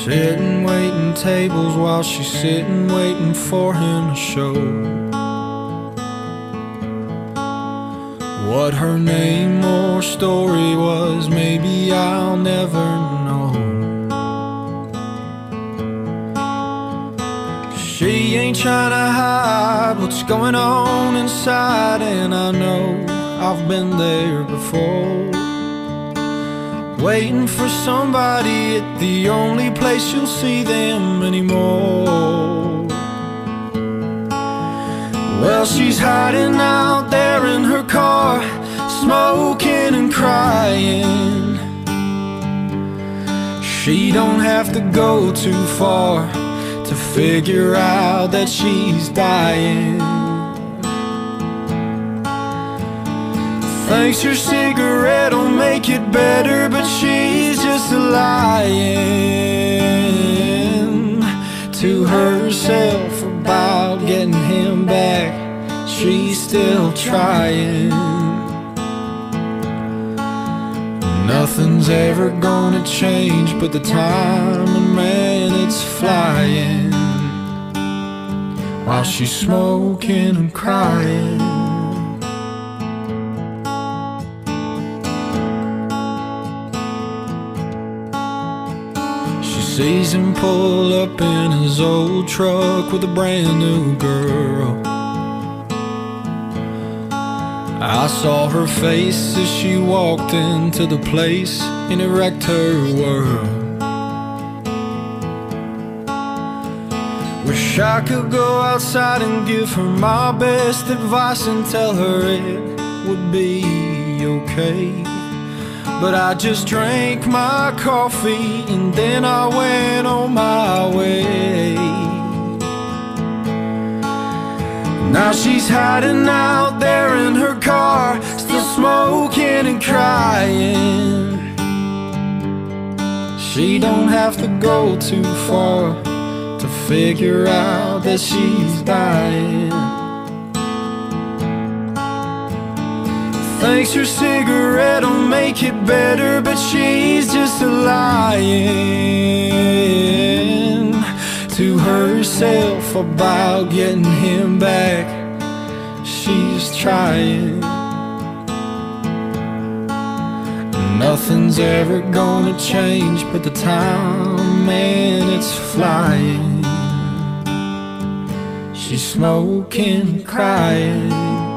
Sitting waiting tables while she's sitting waiting for him to show what her name or story was. Maybe I'll never know. She ain't trying to hide what's going on inside, and I know I've been there before, waiting for somebody at the only place you'll see them anymore. Well, she's hiding out there in her car, smoking and crying. She don't have to go too far to figure out that she's dying. Thinks her cigarette will make it better, but she's just lying to herself about getting him back. She's still trying. Nothing's ever gonna change but the time, and man, it's flying while she's smoking and crying. Sees him pull up in his old truck with a brand new girl. I saw her face as she walked into the place, and it wrecked her world. Wish I could go outside and give her my best advice and tell her it would be okay, but I just drank my coffee and then I went on my way. Now she's hiding out there in her car, still smoking and crying. She don't have to go too far to figure out that she's dying. Thinks her cigarette will make it better, but she's just lying to herself about getting him back. She's trying. Nothing's ever gonna change but the time, man, it's flying. She's smoking, crying.